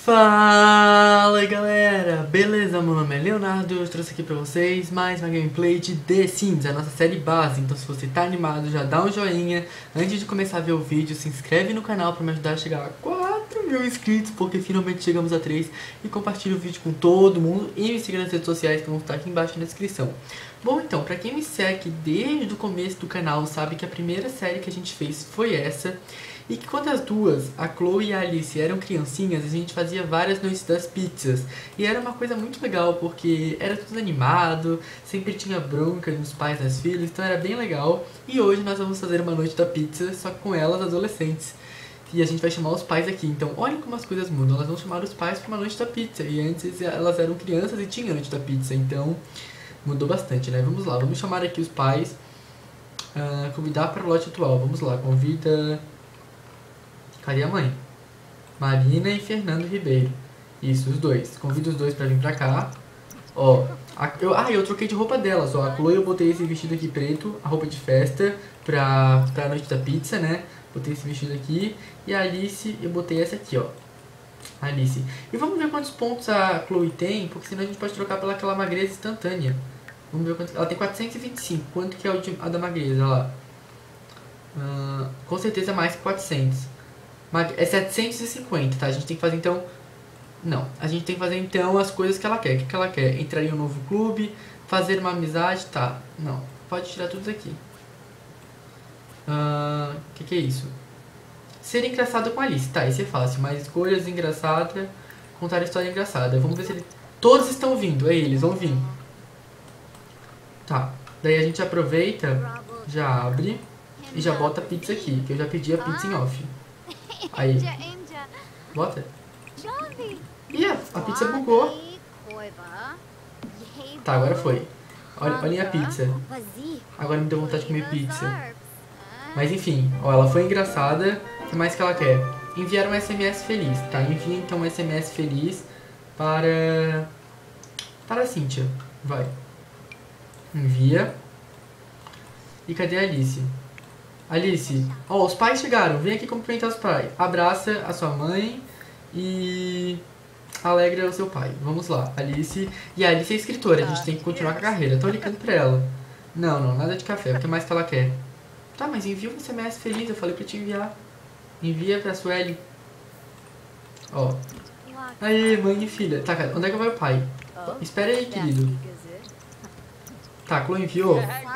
Fala galera, beleza? Meu nome é Leonardo, eu trouxe aqui pra vocês mais uma gameplay de The Sims, a nossa série base. Então se você tá animado, já dá um joinha. Antes de começar a ver o vídeo, se inscreve no canal pra me ajudar a chegar a 4.000 inscritos, porque finalmente chegamos a 3. E compartilha o vídeo com todo mundo e me siga nas redes sociais que vão estar aqui embaixo na descrição. Bom, então, pra quem me segue desde o começo do canal, sabe que a primeira série que a gente fez foi essa. E que quando as duas, a Chloe e a Alice, eram criancinhas, a gente fazia várias noites das pizzas. E era uma coisa muito legal, porque era tudo animado, sempre tinha bronca nos pais das filhas, então era bem legal. E hoje nós vamos fazer uma noite da pizza, só com elas, adolescentes. E a gente vai chamar os pais aqui, então olha como as coisas mudam. Elas vão chamar os pais para uma noite da pizza. E antes elas eram crianças e tinha noite da pizza, então mudou bastante, né? Vamos lá, vamos chamar aqui os pais. Convidar para o lote atual, vamos lá, convida... Cadê a mãe? Marina e Fernando Ribeiro. Isso, os dois. Convido os dois pra vir pra cá. Ó, eu troquei de roupa delas, ó. A Chloe eu botei esse vestido aqui preto, a roupa de festa, pra noite da pizza, né? Botei esse vestido aqui. E a Alice, eu botei essa aqui, ó. Alice. E vamos ver quantos pontos a Chloe tem, porque senão a gente pode trocar pela aquela magreza instantânea. Vamos ver quanto... Ela tem 425. Quanto que é a da magreza, olha lá. Com certeza mais que 400. É 750, tá? A gente tem que fazer então... Não, a gente tem que fazer então as coisas que ela quer. O que ela quer? Entrar em um novo clube, fazer uma amizade, tá? Não, pode tirar tudo isso aqui. Que é isso? Ser engraçado com a Alice, tá, isso é fácil. Mais escolhas engraçadas, contar história engraçada. Vamos ver se todos estão vindo, eles vão vir. Tá, daí a gente aproveita, já abre e já bota a pizza aqui, que eu já pedi a pizza em off. Aí, bota. Ih, a pizza bugou. Tá, agora foi. Olhem a pizza. Agora me deu vontade de comer pizza. Mas enfim, ó, ela foi engraçada. O que mais que ela quer? Enviar um SMS feliz, tá? Envia então um SMS feliz para a Cíntia. Vai. Envia. E cadê a Alice? Alice, ó, os pais chegaram, vem aqui cumprimentar os pais. Abraça a sua mãe e alegra o seu pai. Vamos lá, Alice. E a Alice é escritora, a gente tem que continuar com a carreira. Tô ligando pra ela. Não, nada de café, o que mais que ela quer? Tá, mas envia um SMS feliz, eu falei pra te enviar. Envia pra Sueli. Ó. Aí, mãe e filha. Tá, onde é que vai o pai? Espera aí, querido. Tá, a Chloe enviou?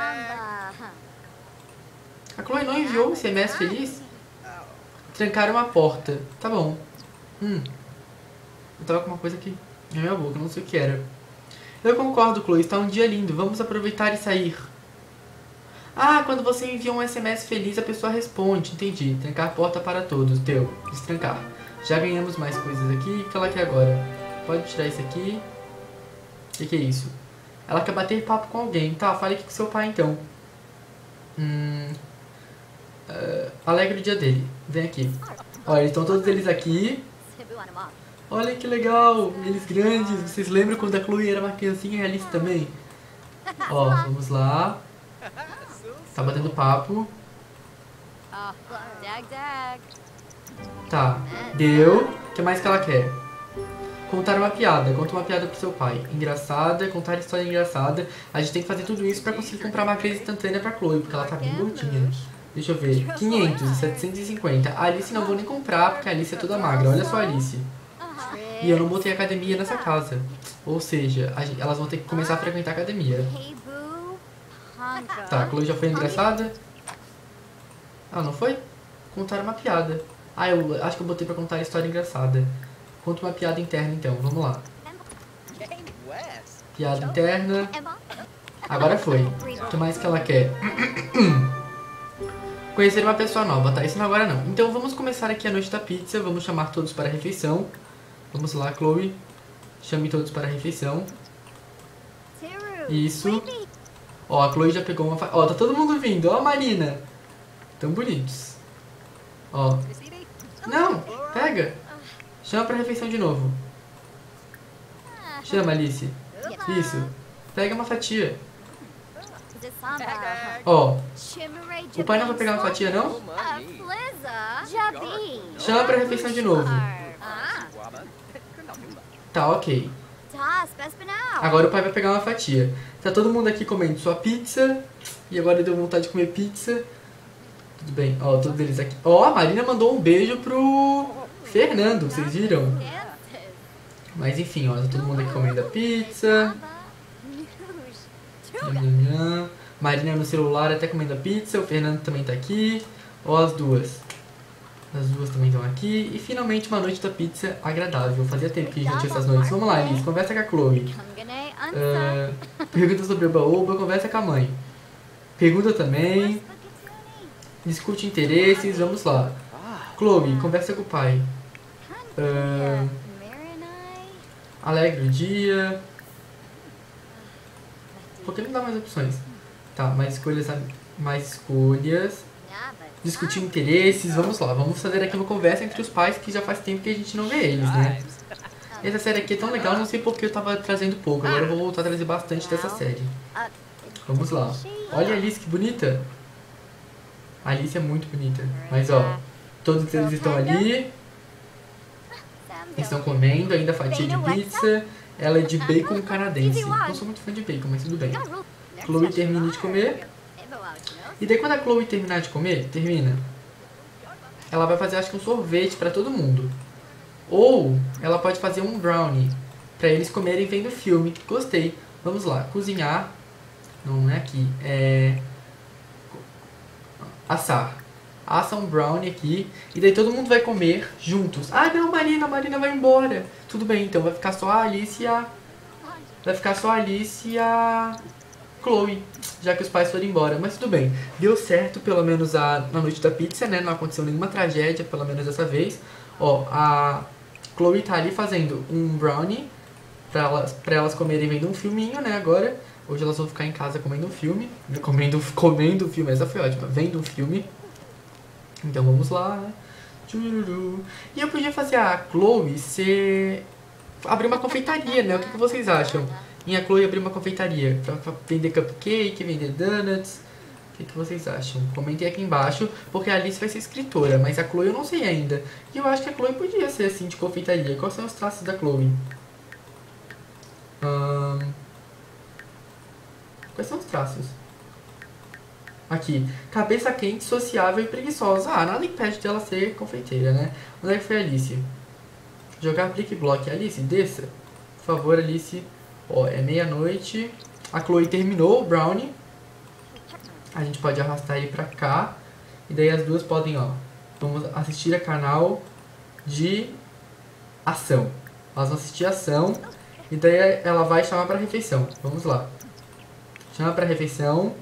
A Chloe não enviou um SMS feliz? Trancaram uma porta. Tá bom. Eu tava com uma coisa aqui na minha boca, não sei o que era. Eu concordo, Chloe. Está um dia lindo. Vamos aproveitar e sair. Ah, quando você envia um SMS feliz, a pessoa responde. Entendi. Trancar a porta para todos. Deu. Destrancar. Já ganhamos mais coisas aqui. O que ela quer agora? Pode tirar isso aqui. O que é isso? Ela quer bater papo com alguém. Tá, fale aqui com seu pai então. Alegre o dia dele. Vem aqui. Olha, estão todos eles aqui. Olha que legal. Eles grandes. Vocês lembram quando a Chloe era uma criancinha e a Alice também? Ó, vamos lá. Tá batendo papo. Tá, deu. O que mais que ela quer? Contar uma piada. Conta uma piada pro seu pai. Engraçada, contar história engraçada. A gente tem que fazer tudo isso pra conseguir comprar uma magreza instantânea pra Chloe, porque ela tá bem gordinha. Deixa eu ver. 500 e 750. A Alice não vou nem comprar, porque a Alice é toda magra. Olha só a Alice. E eu não botei academia nessa casa. Ou seja, elas vão ter que começar a frequentar a academia. Tá, a Chloe já foi engraçada? Ah, não foi? Contar uma piada. Ah, eu acho que eu botei pra contar a história engraçada. Conta uma piada interna então, vamos lá. Piada interna. Agora foi. O que mais que ela quer? Conhecer uma pessoa nova, tá? Isso não agora não. Então vamos começar aqui a noite da pizza. Vamos chamar todos para a refeição. Vamos lá, Chloe. Chame todos para a refeição. Isso. Ó, a Chloe já pegou uma... Ó, tá todo mundo vindo. Ó, a Marina. Tão bonitos. Ó. Não, pega. Chama pra refeição de novo. Chama, Alice. Isso. Pega uma fatia. Ó. O pai não vai pegar uma fatia, não? Chama pra refeição de novo. Tá, ok. Agora o pai vai pegar uma fatia. Tá todo mundo aqui comendo sua pizza. E agora deu vontade de comer pizza. Tudo bem, ó, todos eles aqui. Ó, a Marina mandou um beijo pro Fernando, vocês viram? Mas enfim, ó, tá todo mundo aqui comendo a pizza. Marina no celular até comendo a pizza. O Fernando também tá aqui. Ó, as duas. As duas também estão aqui. E finalmente uma noite da pizza agradável. Fazia tempo que a gente tinha essas noites. Vamos lá, Alice, conversa com a Chloe. Pergunta sobre o Oba-Oba, conversa com a mãe. Pergunta também. Discute interesses, vamos lá. Chloe, conversa com o pai. Alegre o dia. Por que não dá mais opções? Tá, mais escolhas. Mais escolhas. Discutir interesses, vamos lá. Vamos fazer aqui uma conversa entre os pais, que já faz tempo que a gente não vê eles, né? Essa série aqui é tão legal, não sei porque eu tava trazendo pouco. Agora eu vou voltar a trazer bastante dessa série. Vamos lá. Olha a Alice, que bonita. A Alice é muito bonita. Mas ó, todos eles estão ali. Eles estão comendo ainda fatia de pizza. Ela é de bacon canadense. Não sou muito fã de bacon, mas tudo bem. Chloe termina de comer. E daí quando a Chloe terminar de comer, ela vai fazer acho que um sorvete pra todo mundo. Ou ela pode fazer um brownie pra eles comerem vendo filme. Gostei. Vamos lá, cozinhar. Não é aqui, é assar. Assa um brownie aqui. E daí todo mundo vai comer juntos. Ah não, a Marina vai embora. Tudo bem, então vai ficar só a Alice e a... Vai ficar só a Alice e a Chloe, já que os pais foram embora. Mas tudo bem, deu certo pelo menos na noite da pizza, né? Não aconteceu nenhuma tragédia, pelo menos dessa vez. Ó, a Chloe tá ali fazendo um brownie pra elas comerem vendo um filminho, né? Agora, hoje elas vão ficar em casa comendo um filme. Comendo um filme, essa foi ótima. Vendo um filme. Então vamos lá, né? E eu podia fazer a Chloe abrir uma confeitaria, né? O que vocês acham? E a Chloe abrir uma confeitaria pra vender cupcake, vender donuts. O que vocês acham? Comentem aqui embaixo, porque a Alice vai ser escritora, mas a Chloe eu não sei ainda. E eu acho que a Chloe podia ser assim, de confeitaria. Quais são os traços da Chloe? Quais são os traços? Aqui, cabeça quente, sociável e preguiçosa. Ah, nada impede dela ser confeiteira, né? Onde é que foi a Alice? Jogar Brick Block. Alice, desça. Por favor, Alice. Ó, é meia-noite. A Chloe terminou o brownie. A gente pode arrastar ele pra cá. E daí as duas podem, ó. Vamos assistir a canal de ação. Elas vão assistir ação. E daí ela vai chamar pra refeição. Vamos lá. Chama pra refeição.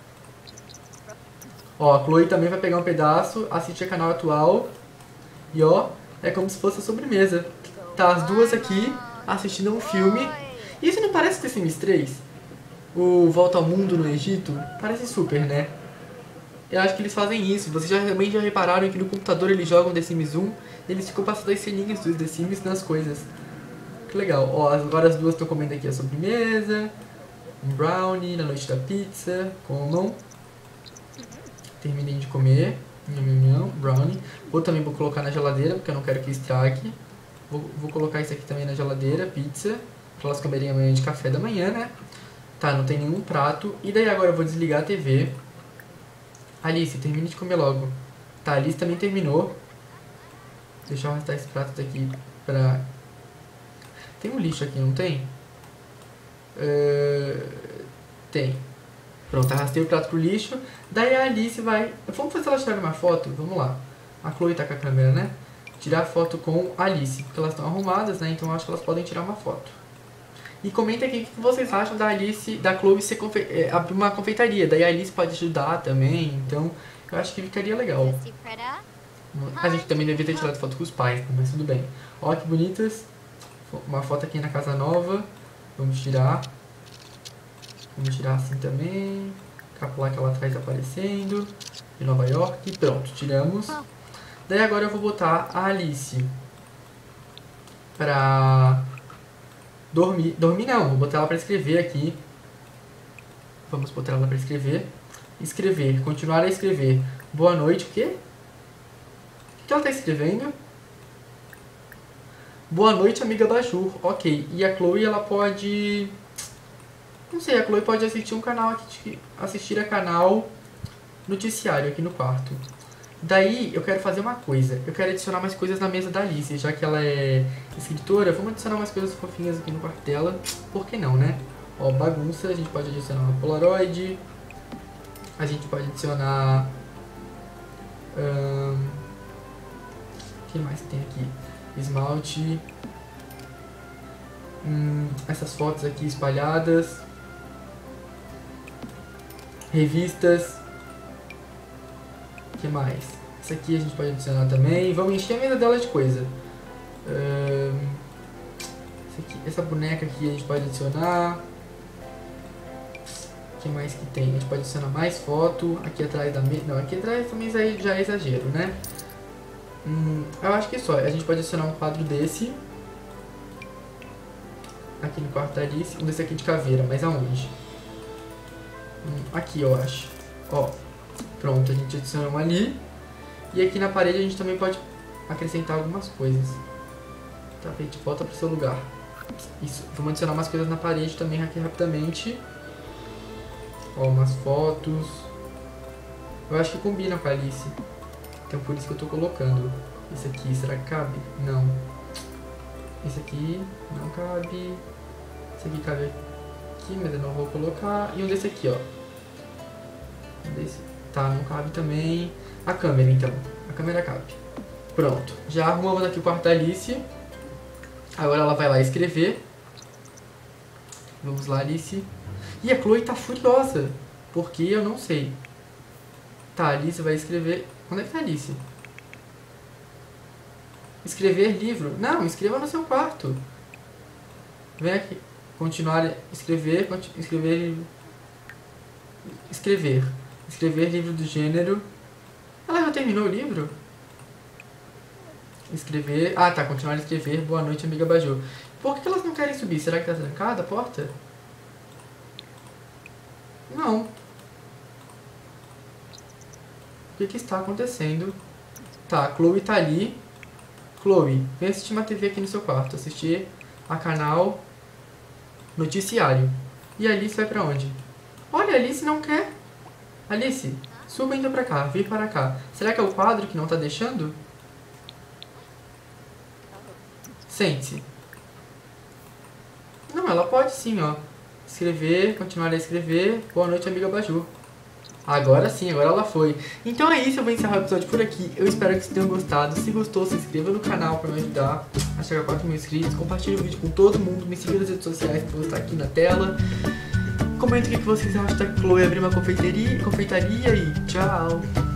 Ó, a Chloe também vai pegar um pedaço, assistir a canal atual. E ó, é como se fosse a sobremesa. Tá as duas aqui assistindo um filme. Isso não parece The Sims 3? O Volta ao Mundo no Egito? Parece super, né? Eu acho que eles fazem isso. Vocês também já repararam que no computador eles jogam The Sims 1 e eles ficam passando as ceninhas dos The Sims nas coisas. Que legal. Ó, agora as duas estão comendo aqui a sobremesa. Um brownie na noite da pizza. Comam. Terminei de comer. Brownie. Também vou colocar na geladeira, porque eu não quero que estrague. Vou colocar isso aqui também na geladeira, pizza. Pra elas comerem amanhã de café da manhã, né? Tá, não tem nenhum prato. E daí agora eu vou desligar a TV. Alice, termine de comer logo. Tá, a Alice também terminou. Deixa eu arrastar esse prato daqui pra... Tem um lixo aqui, não tem? Tem. Pronto, arrastei o prato pro lixo. Daí a Alice vai... Vamos fazer ela tirar uma foto? Vamos lá. A Chloe tá com a câmera, né? Tirar foto com a Alice, porque elas estão arrumadas, né? Então eu acho que elas podem tirar uma foto. E comenta aqui o que vocês acham da Alice, da Chloe abrir uma confeitaria. Daí a Alice pode ajudar também, então eu acho que ficaria legal. A gente também devia ter tirado foto com os pais, mas tudo bem. Ó que bonitas. Uma foto aqui na casa nova. Vamos tirar. Vamos tirar assim também. Com a placa lá atrás aparecendo. De Nova York. Pronto, tiramos. Daí agora eu vou botar a Alice pra dormir. Dormir não, vou botar ela pra escrever aqui. Vamos botar ela pra escrever. Escrever, continuar a escrever. Boa noite, o quê? O que ela tá escrevendo? Boa noite, amiga Bajur. Ok, e a Chloe, ela pode... Não sei, a Chloe pode assistir um canal aqui, assistir a canal noticiário aqui no quarto. Daí, eu quero fazer uma coisa. Eu quero adicionar mais coisas na mesa da Alice, já que ela é escritora. Vamos adicionar mais coisas fofinhas aqui no quarto dela. Por que não, né? Ó, bagunça, a gente pode adicionar uma Polaroid. A gente pode adicionar... O que mais tem aqui? Esmalte. Essas fotos aqui espalhadas. Revistas. O que mais? Isso aqui a gente pode adicionar também. Vamos encher a mesa dela de coisa. Essa boneca aqui a gente pode adicionar. O que mais que tem? A gente pode adicionar mais foto. Aqui atrás da mesa. Não, aqui atrás também já é exagero, né? Eu acho que só. A gente pode adicionar um quadro desse. Aqui no quarto da Alice. Um desse aqui de caveira. Mas aonde? Aqui, eu acho. Ó. Pronto, a gente adiciona um ali. E aqui na parede a gente também pode acrescentar algumas coisas. Tá, a gente volta pro seu lugar. Isso. Vamos adicionar umas coisas na parede também aqui rapidamente. Ó, umas fotos. Eu acho que combina com a Alice. Então por isso que eu tô colocando. Esse aqui, será que cabe? Não. Esse aqui não cabe. Esse aqui cabe aqui, mas eu não vou colocar. E um desse aqui, ó. Desse. Tá, não cabe também. A câmera, então. A câmera cabe. Pronto. Já arrumamos aqui o quarto da Alice. Agora ela vai lá escrever. Vamos lá, Alice. E a Chloe tá furiosa. Porque eu não sei. Tá, a Alice vai escrever... Onde é que tá a Alice? Escrever livro? Não, escreva no seu quarto. Vem aqui. Continuar, escrever, escrever livro do gênero. Ela já terminou o livro? Escrever... Ah, tá, continuar a escrever. Boa noite, amiga Bajur. Por que elas não querem subir? Será que tá trancada a porta? Não. O que está acontecendo? Tá, a Chloe tá ali. Chloe, vem assistir uma TV aqui no seu quarto. Assistir a canal noticiário. E a Alice vai pra onde? Olha, a Alice não quer. Alice, suba então pra cá. Vem para cá. Será que é o quadro que não tá deixando? Sente-se. Não, ela pode sim, ó. Escrever, continuar a escrever. Boa noite, amiga Bajur. Agora sim, agora ela foi. Então é isso, eu vou encerrar o episódio por aqui. Eu espero que vocês tenham gostado. Se gostou, se inscreva no canal pra me ajudar a chegar a 4 mil inscritos. Compartilhe o vídeo com todo mundo. Me siga nas redes sociais que vou estar aqui na tela. Comenta o que vocês acham da Chloe abrir uma confeitaria e tchau!